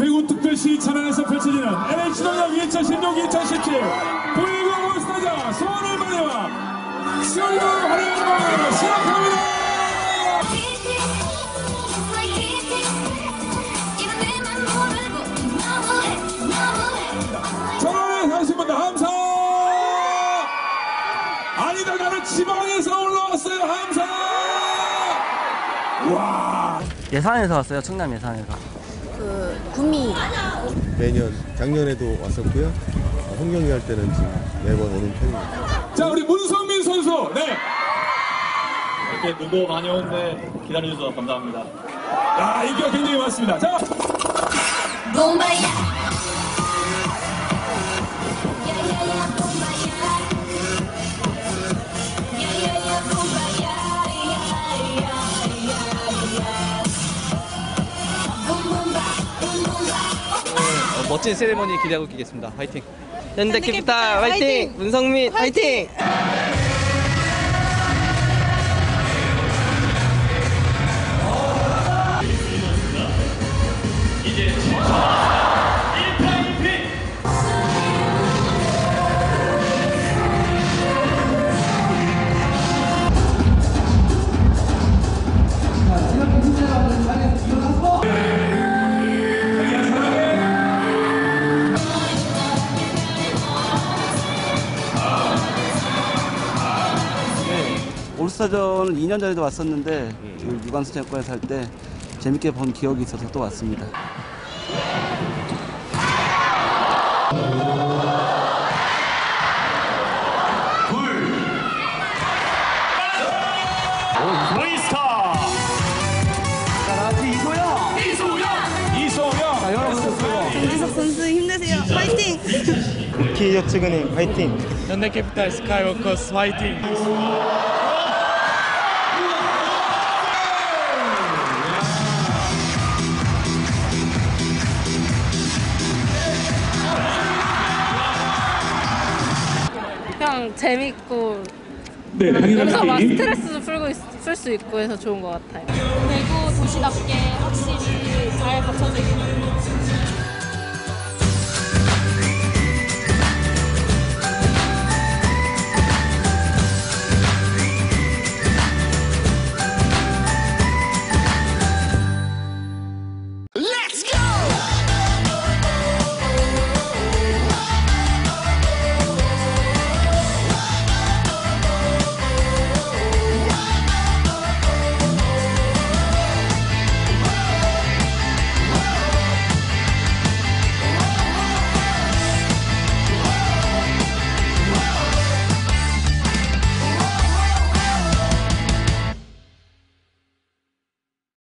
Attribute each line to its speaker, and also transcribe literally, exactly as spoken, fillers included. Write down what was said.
Speaker 1: 대구특별시 천안에서 펼쳐지는 엔에이치동역 이천십육 이천십칠 부이고 올스타전 소원을 말해와 수요일 화려한 공연으로 시작합니다. 천안에 사신 분들 함사. 아니다, 나는 지방에서 올라왔어요. 함사. 와.
Speaker 2: 예산에서 왔어요. 충남 예산에서.
Speaker 3: 그 구미.
Speaker 4: 매년 작년에도 왔었고요. 홍경기 할 때는 지금 매번 오는 편입니다.
Speaker 1: 자, 우리 문성민 선수. 네.
Speaker 5: 이렇게 눈도 많이 오는데 기다려주셔서 감사합니다.
Speaker 1: 아, 인기가 굉장히 많습니다. 자.
Speaker 3: bom바야.
Speaker 6: 멋진 세레머니 기대하고 있겠습니다. 화이팅! 현대캐피탈 화이팅! 문성민 화이팅!
Speaker 2: 올스타전은 이 년 전에도 왔었는데 음. 유관순 체육관에서 할 때 재밌게 본 기억이 있어서 또 왔습니다.
Speaker 1: 보이스타. 이소영. 이소영. 이소영. 자, 여러분
Speaker 3: 정지석 선수 힘내세요. 화이팅!
Speaker 6: 키저축은행 화이팅!
Speaker 5: 현대캐피탈 스카이워커스 화이팅!
Speaker 7: 그냥 재밌고
Speaker 1: 네,
Speaker 7: 여기서 막 스트레스도 풀고 풀 수 있고 해서 좋은 것 같아요.
Speaker 8: 대구 도시답게 확실히